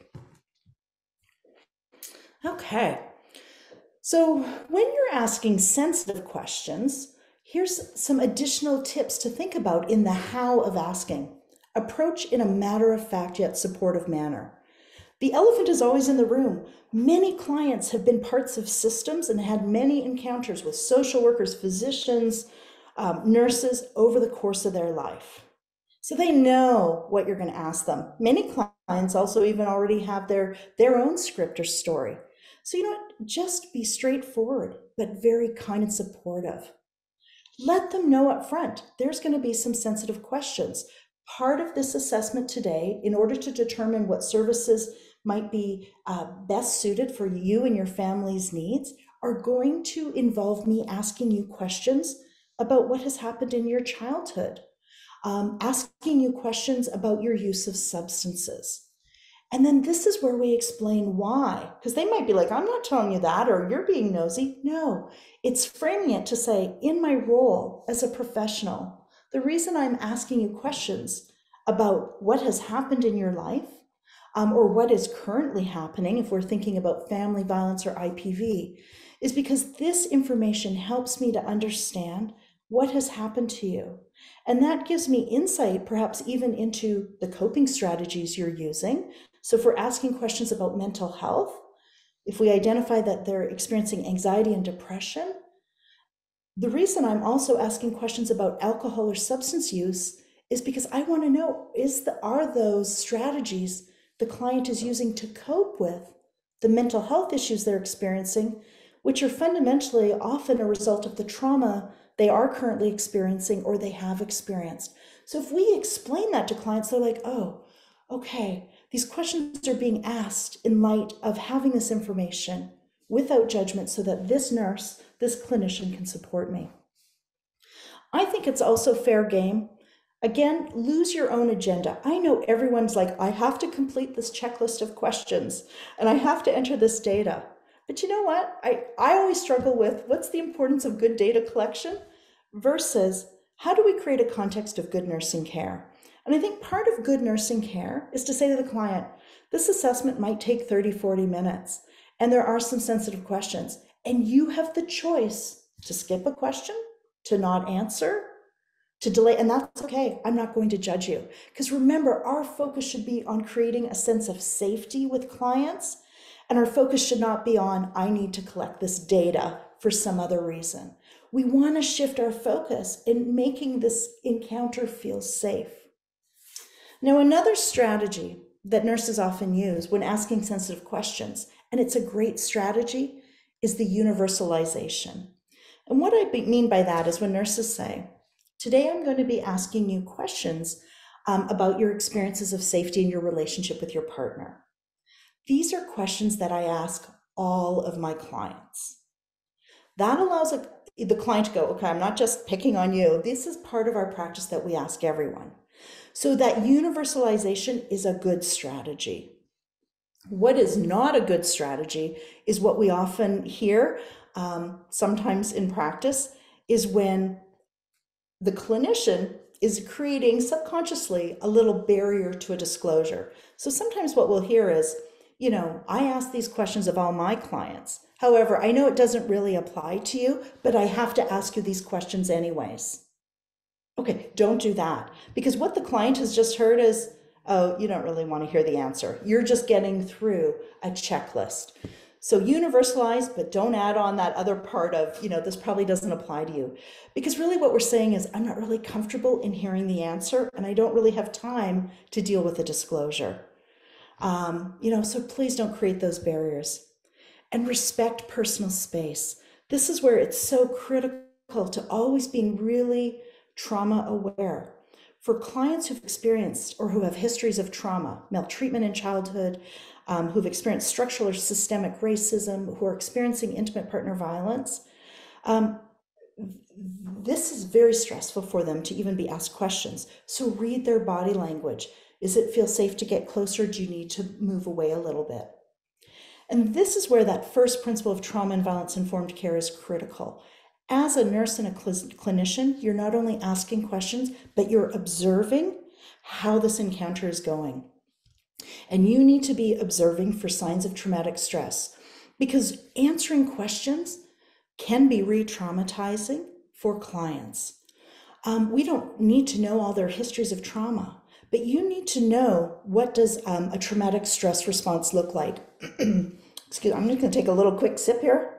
Okay. So when you're asking sensitive questions, here's some additional tips to think about in the how of asking. Approach in a matter-of-fact yet supportive manner. The elephant is always in the room. Many clients have been parts of systems and had many encounters with social workers, physicians, nurses over the course of their life. So they know what you're going to ask them. Many clients also even already have their own script or story. So just be straightforward, but very kind and supportive. Let them know up front, there's going to be some sensitive questions. Part of this assessment today, in order to determine what services might be best suited for you and your family's needs, are going to involve me asking you questions about what has happened in your childhood, asking you questions about your use of substances. And then this is where we explain why, because they might be like, I'm not telling you that, or you're being nosy. No, it's framing it to say, in my role as a professional, the reason I'm asking you questions about what has happened in your life, or what is currently happening, if we're thinking about family violence or IPV, is because this information helps me to understand what has happened to you. And that gives me insight, perhaps even into the coping strategies you're using. So if we're asking questions about mental health, if we identify that they're experiencing anxiety and depression, the reason I'm also asking questions about alcohol or substance use is because I want to know, are those strategies the client is using to cope with the mental health issues they're experiencing, which are fundamentally often a result of the trauma they are currently experiencing or they have experienced. So if we explain that to clients, they're like, oh, okay, these questions are being asked in light of having this information without judgment so that this nurse, this clinician can support me. I think it's also fair game. Again, lose your own agenda. I know everyone's like, I have to complete this checklist of questions and I have to enter this data. But you know what? I always struggle with what's the importance of good data collection versus how do we create a context of good nursing care? And I think part of good nursing care is to say to the client, this assessment might take 30, 40 minutes, and there are some sensitive questions, and you have the choice to skip a question, to not answer, to delay, and that's okay. I'm not going to judge you. Because remember, our focus should be on creating a sense of safety with clients, and our focus should not be on, I need to collect this data for some other reason. We want to shift our focus in making this encounter feel safe. Now, another strategy that nurses often use when asking sensitive questions, and it's a great strategy, is the universalization. And what I mean by that is when nurses say, today I'm going to be asking you questions about your experiences of safety in your relationship with your partner. These are questions that I ask all of my clients. That allows the client to go, okay, I'm not just picking on you. This is part of our practice that we ask everyone. So that universalization is a good strategy. What is not a good strategy is what we often hear, sometimes in practice, is when the clinician is creating subconsciously a little barrier to a disclosure. So sometimes what we'll hear is, I ask these questions of all my clients. However, I know it doesn't really apply to you, but I have to ask you these questions anyways. Okay, don't do that. Because what the client has just heard is, oh, you don't really want to hear the answer. You're just getting through a checklist. So universalize, but don't add on that other part of, this probably doesn't apply to you. Because really what we're saying is, I'm not really comfortable in hearing the answer, and I don't really have time to deal with the disclosure. So please don't create those barriers. And respect personal space. This is where it's so critical to always being really trauma aware. For clients who've experienced or who have histories of trauma, maltreatment in childhood, who've experienced structural or systemic racism, who are experiencing intimate partner violence, this is very stressful for them to even be asked questions. So read their body language. Does it feel safe to get closer? Do you need to move away a little bit? And this is where that first principle of trauma and violence-informed care is critical. As a nurse and a clinician, you're not only asking questions, but you're observing how this encounter is going. And you need to be observing for signs of traumatic stress, because answering questions can be re-traumatizing for clients. We don't need to know all their histories of trauma, but you need to know, what does a traumatic stress response look like? Excuse me, I'm just going to take a little quick sip here.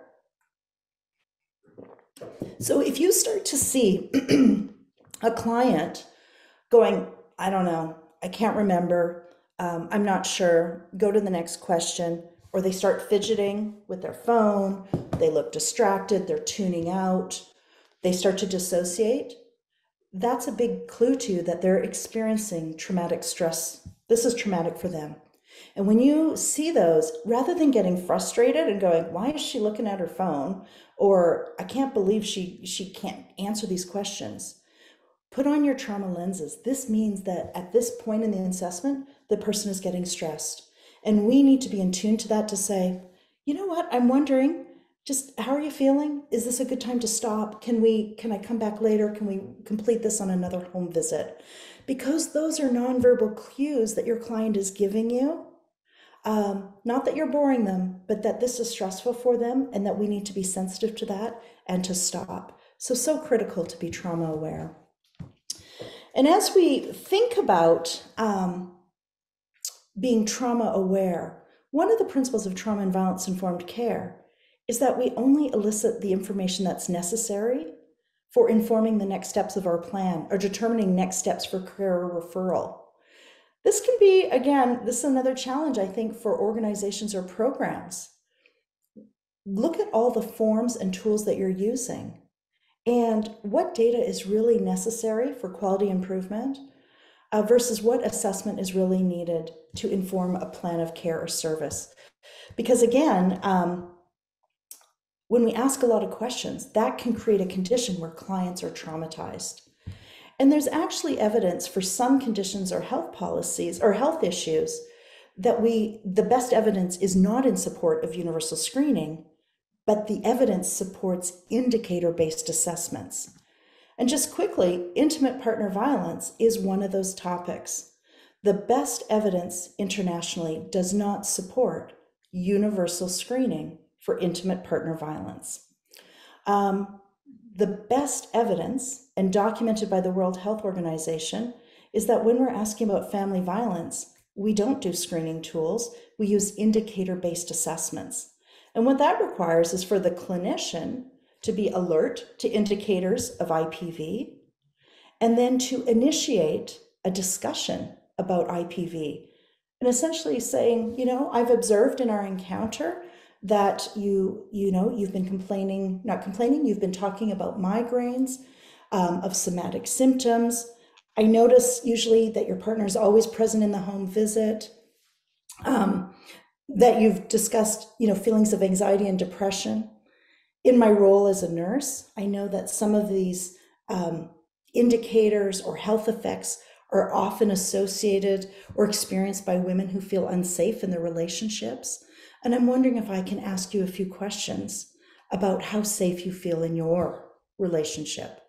So if you start to see a client going, I don't know, I can't remember, I'm not sure, go to the next question, or they start fidgeting with their phone, they look distracted, they're tuning out, they start to dissociate, that's a big clue to you that they're experiencing traumatic stress. This is traumatic for them. And when you see those, rather than getting frustrated and going, why is she looking at her phone? Or I can't believe she can't answer these questions. Put on your trauma lenses. This means that at this point in the assessment, the person is getting stressed. And we need to be in tune to that to say, you know what, I'm wondering, just how are you feeling? Is this a good time to stop? Can I come back later? Can we complete this on another home visit? Because those are nonverbal clues that your client is giving you. Not that you're boring them, but that this is stressful for them and that we need to be sensitive to that and to stop. So critical to be trauma aware. And as we think about being trauma aware, one of the principles of trauma and violence informed care is that we only elicit the information that's necessary for informing the next steps of our plan or determining next steps for care or referral. This can be, again, this is another challenge, I think, for organizations or programs. Look at all the forms and tools that you're using and what data is really necessary for quality improvement versus what assessment is really needed to inform a plan of care or service. Because again, when we ask a lot of questions, that can create a condition where clients are traumatized. And there's actually evidence for some conditions or health policies or health issues that the best evidence is not in support of universal screening, but the evidence supports indicator-based assessments. And just quickly, intimate partner violence is one of those topics. The best evidence internationally does not support universal screening for intimate partner violence. The best evidence, and documented by the World Health Organization, is that when we're asking about family violence, we don't do screening tools, we use indicator-based assessments. And what that requires is for the clinician to be alert to indicators of IPV, and then to initiate a discussion about IPV. And essentially saying, I've observed in our encounter that you've been you've been talking about migraines, of somatic symptoms. I notice usually that your partner is always present in the home visit, that you've discussed, feelings of anxiety and depression. In my role as a nurse, I know that some of these indicators or health effects are often associated or experienced by women who feel unsafe in their relationships. And I'm wondering if I can ask you a few questions about how safe you feel in your relationship.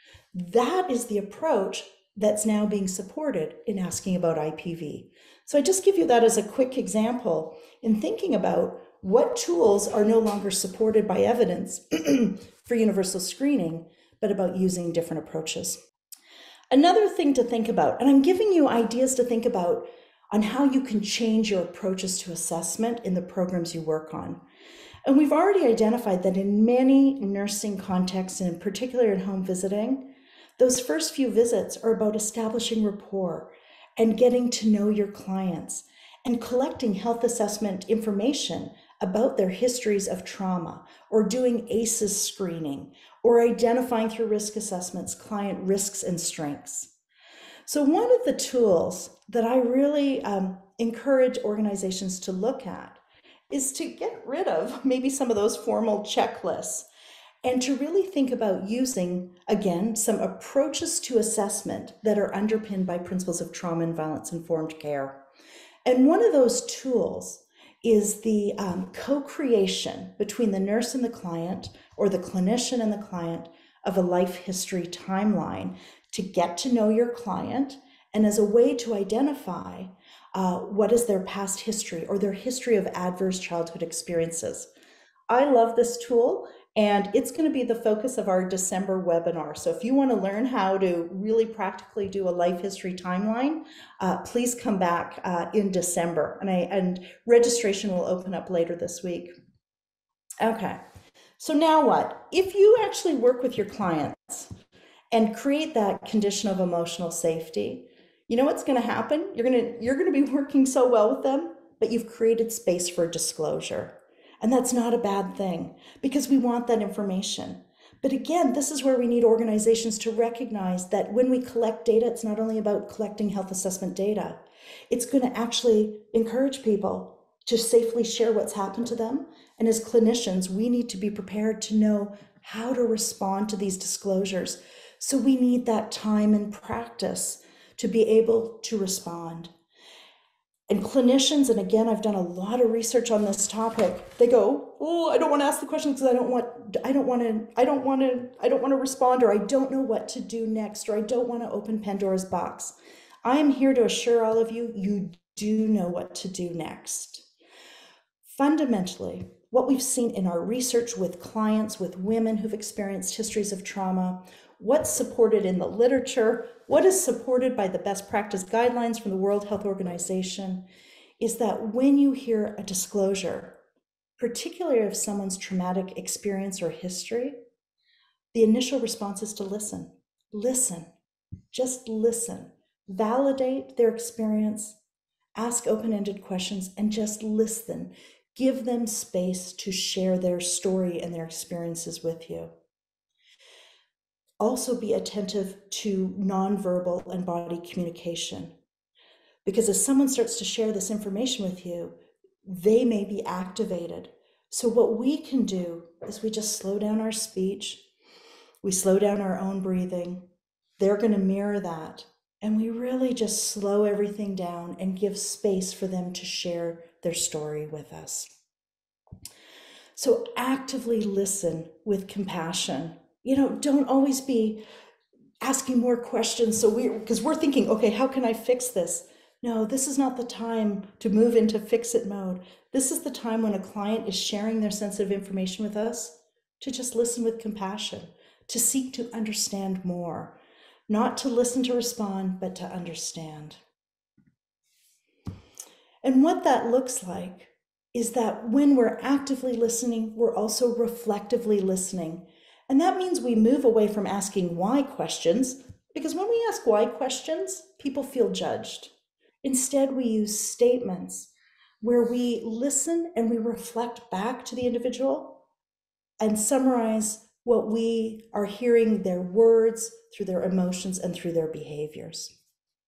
That is the approach that's now being supported in asking about IPV. So I just give you that as a quick example in thinking about what tools are no longer supported by evidence for universal screening, but about using different approaches. Another thing to think about, and I'm giving you ideas to think about on how you can change your approaches to assessment in the programs you work on. And we've already identified that in many nursing contexts, and in particular in home visiting, those first few visits are about establishing rapport and getting to know your clients and collecting health assessment information about their histories of trauma, or doing ACEs screening, or identifying through risk assessments client risks and strengths. So one of the tools that I really encourage organizations to look at is to get rid of maybe some of those formal checklists and to really think about using, again, some approaches to assessment that are underpinned by principles of trauma and violence-informed care. And one of those tools is the co-creation between the nurse and the client, or the clinician and the client, of a life history timeline to get to know your client, and as a way to identify what is their past history or their history of adverse childhood experiences. I love this tool, and it's going to be the focus of our December webinar. So if you want to learn how to really practically do a life history timeline, please come back in December, and registration will open up later this week. Okay, so now what? If you actually work with your clients and create that condition of emotional safety, you know what's going to happen? You're going to be working so well with them, but you've created space for disclosure. And that's not a bad thing, because we want that information. But again, this is where we need organizations to recognize that when we collect data, it's not only about collecting health assessment data. It's going to actually encourage people to safely share what's happened to them. And as clinicians, we need to be prepared to know how to respond to these disclosures. So we need that time and practice to be able to respond. And clinicians, and again, I've done a lot of research on this topic, they go, oh, I don't want to ask the question because I don't want to respond, or I don't know what to do next, or I don't want to open Pandora's box. I am here to assure all of you, you do know what to do next. Fundamentally, what we've seen in our research with clients, with women who've experienced histories of trauma, what's supported in the literature, what is supported by the best practice guidelines from the World Health Organization, is that when you hear a disclosure, particularly of someone's traumatic experience or history, the initial response is to listen. Listen, just listen. Validate their experience, ask open-ended questions, and just listen. Give them space to share their story and their experiences with you. Also be attentive to nonverbal and body communication. Because as someone starts to share this information with you, they may be activated. So what we can do is we just slow down our speech, we slow down our own breathing. They're going to mirror that. And we really just slow everything down and give space for them to share their story with us. So actively listen with compassion. Don't always be asking more questions. Because we're thinking, okay, how can I fix this? No, this is not the time to move into fix-it mode. This is the time when a client is sharing their sensitive information with us to just listen with compassion, to seek to understand more, not to listen to respond, but to understand. And what that looks like is that when we're actively listening, we're also reflectively listening. And that means we move away from asking why questions, because when we ask why questions, people feel judged. Instead, we use statements where we listen and we reflect back to the individual and summarize what we are hearing, their words, through their emotions, and through their behaviors.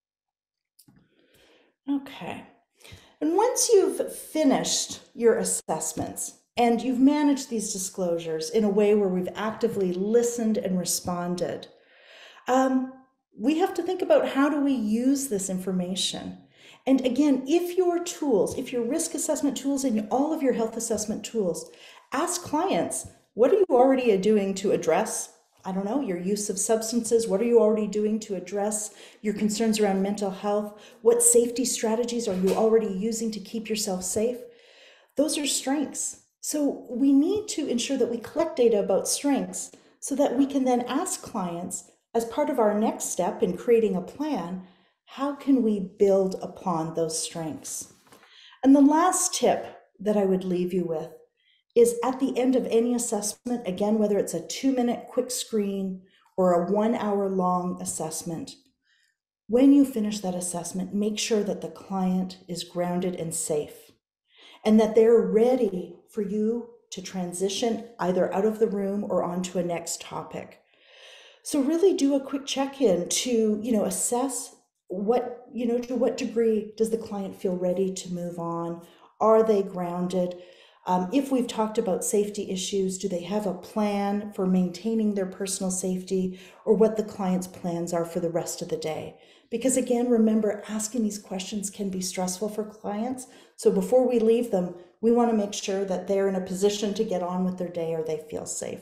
Okay. And once you've finished your assessments and you've managed these disclosures in a way where we've actively listened and responded, we have to think about how do we use this information. And again, if your risk assessment tools and all of your health assessment tools, ask clients, what are you already doing to address, your use of substances? What are you already doing to address your concerns around mental health? What safety strategies are you already using to keep yourself safe? Those are strengths. So we need to ensure that we collect data about strengths so that we can then ask clients, as part of our next step in creating a plan, how can we build upon those strengths? And the last tip that I would leave you with is at the end of any assessment, again, whether it's a 2-minute quick screen or a 1-hour long assessment, when you finish that assessment, make sure that the client is grounded and safe and that they're ready for you to transition either out of the room or onto a next topic. So really do a quick check-in to, assess to what degree does the client feel ready to move on? Are they grounded? If we've talked about safety issues, do they have a plan for maintaining their personal safety, or what the client's plans are for the rest of the day? Because again, remember, asking these questions can be stressful for clients. So before we leave them, we want to make sure that they're in a position to get on with their day or they feel safe.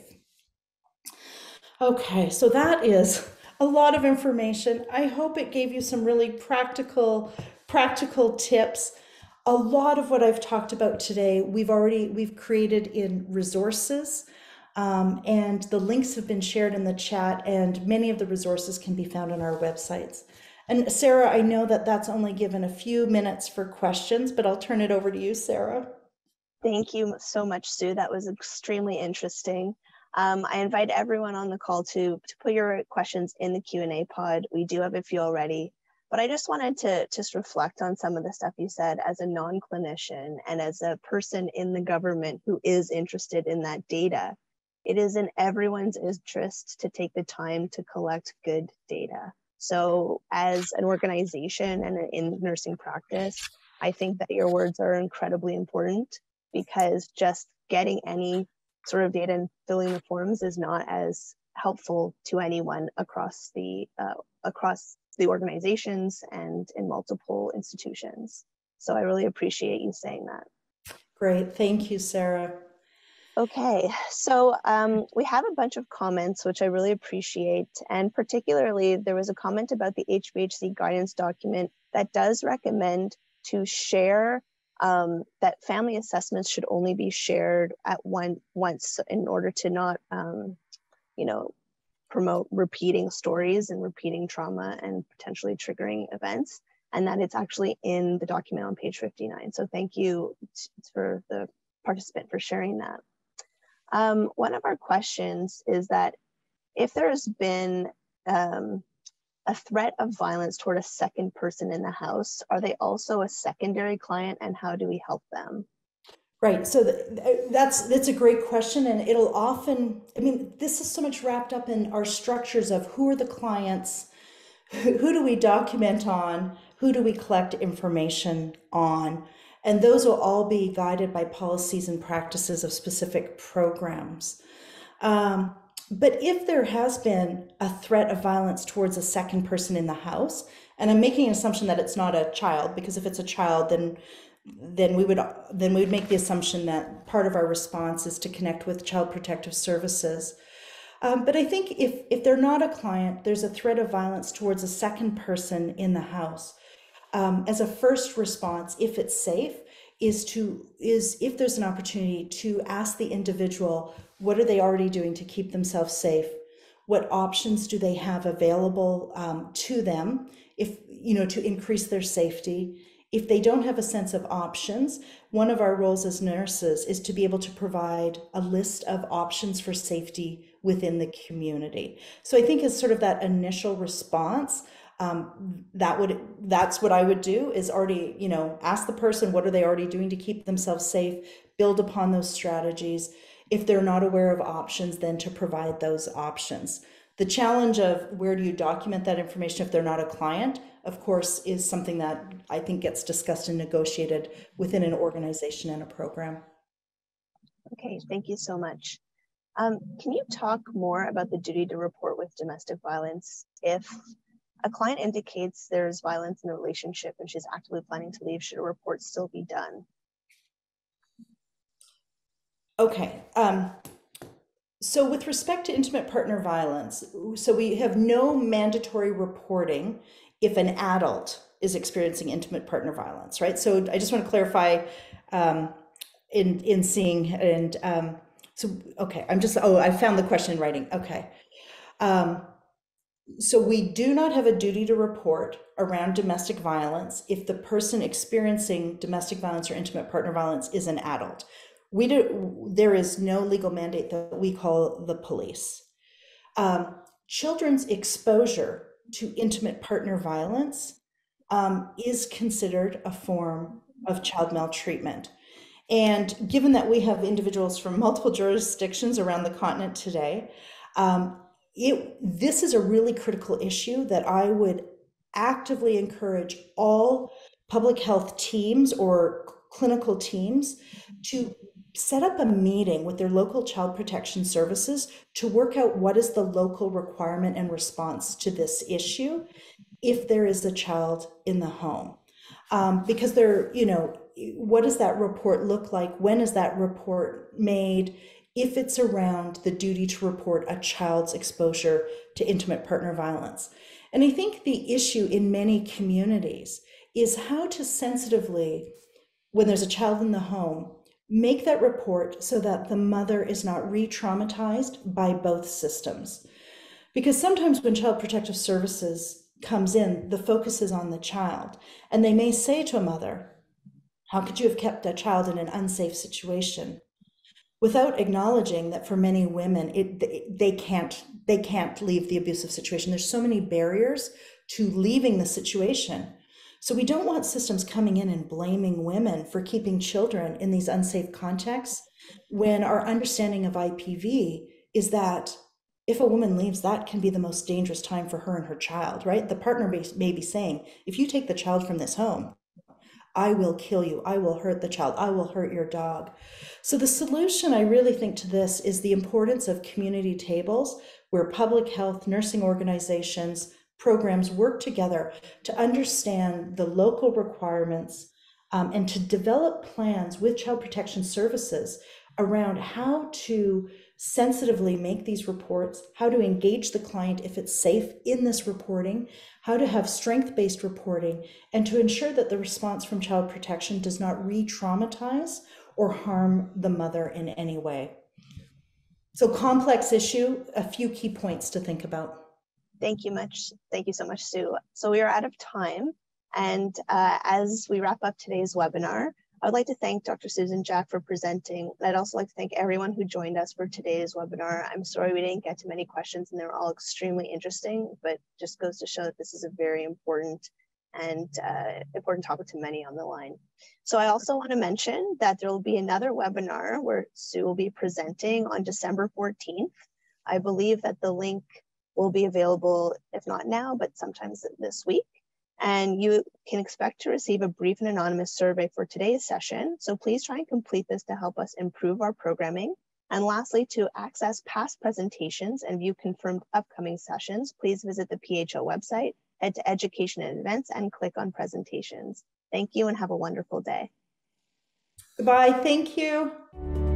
Okay, so that is a lot of information. I hope it gave you some really practical tips. A lot of what I've talked about today, we've created in resources, and the links have been shared in the chat, and many of the resources can be found on our websites. And Sarah, I know that that's only given a few minutes for questions, but I'll turn it over to you, Sarah. Thank you so much, Sue. That was extremely interesting. I invite everyone on the call to put your questions in the Q&A pod. We do have a few already, but I just wanted to just reflect on some of the stuff you said as a non-clinician and as a person in the government who is interested in that data. It is in everyone's interest to take the time to collect good data. So as an organization and in nursing practice, I think that your words are incredibly important, because just getting any sort of data and filling the forms is not as helpful to anyone across the organizations and in multiple institutions. So I really appreciate you saying that. Great, thank you, Sarah. Okay, so we have a bunch of comments, which I really appreciate. And particularly, there was a comment about the HBHC guidance document that does recommend to share that family assessments should only be shared at once in order to not, promote repeating stories and repeating trauma and potentially triggering events, and that it's actually in the document on page 59. So thank you for the participant for sharing that. One of our questions is that if there's been a threat of violence toward a second person in the house, are they also a secondary client, and how do we help them? Right. So that's a great question. And it'll often, I mean, this is so much wrapped up in our structures of who are the clients, who do we document on, who do we collect information on, and those will all be guided by policies and practices of specific programs. But if there has been a threat of violence towards a second person in the house, and I'm making an assumption that it's not a child, because if it's a child, then we would make the assumption that part of our response is to connect with Child Protective Services. But I think if they're not a client, there's a threat of violence towards a second person in the house. As a first response, if it's safe, is if there's an opportunity to ask the individual, what are they already doing to keep themselves safe? What options do they have available to them to increase their safety? If they don't have a sense of options, one of our roles as nurses is to be able to provide a list of options for safety within the community. So I think as sort of that initial response, that's what I would do, is already, ask the person, what are they already doing to keep themselves safe, build upon those strategies. If they're not aware of options, then to provide those options. The challenge of where do you document that information if they're not a client, of course, is something that I think gets discussed and negotiated within an organization and a program. Okay, thank you so much. Can you talk more about the duty to report with domestic violence? If a client indicates there's violence in the relationship and she's actively planning to leave, should a report still be done? Okay. So with respect to intimate partner violence, so we have no mandatory reporting if an adult is experiencing intimate partner violence, right? So I just want to clarify in seeing, and okay, I found the question in writing. Okay. So we do not have a duty to report around domestic violence if the person experiencing domestic violence or intimate partner violence is an adult. There is no legal mandate that we call the police. Children's exposure to intimate partner violence is considered a form of child maltreatment. And given that we have individuals from multiple jurisdictions around the continent today, this is a really critical issue that I would actively encourage all public health teams or clinical teams to set up a meeting with their local child protection services to work out what is the local requirement and response to this issue if there is a child in the home. Because what does that report look like? When is that report made? If it's around the duty to report a child's exposure to intimate partner violence. And I think the issue in many communities is how to sensitively, when there's a child in the home, make that report so that the mother is not re-traumatized by both systems. Because sometimes when Child Protective Services comes in, the focus is on the child. And they may say to a mother, how could you have kept a child in an unsafe situation? Without acknowledging that for many women, they can't leave the abusive situation. There's so many barriers to leaving the situation. So we don't want systems coming in and blaming women for keeping children in these unsafe contexts, when our understanding of IPV is that if a woman leaves, that can be the most dangerous time for her and her child, right? The partner may be saying, if you take the child from this home, I will kill you, I will hurt the child, I will hurt your dog. So the solution, I really think, to this is the importance of community tables where public health, nursing organizations, programs work together to understand the local requirements and to develop plans with Child Protection Services around how to sensitively make these reports, how to engage the client if it's safe in this reporting, how to have strength-based reporting, and to ensure that the response from child protection does not re-traumatize or harm the mother in any way. So complex issue, a few key points to think about. Thank you so much, Sue. So we are out of time. And as we wrap up today's webinar, I would like to thank Dr. Susan Jack for presenting. And I'd also like to thank everyone who joined us for today's webinar. I'm sorry we didn't get to many questions and they were all extremely interesting, but just goes to show that this is a very important topic to many on the line. So I also want to mention that there will be another webinar where Sue will be presenting on December 14th. I believe that the link will be available, if not now, but sometimes this week. And you can expect to receive a brief and anonymous survey for today's session. So please try and complete this to help us improve our programming. And lastly, to access past presentations and view confirmed upcoming sessions, please visit the PHO website, head to Education and Events, and click on Presentations. Thank you and have a wonderful day. Goodbye, thank you.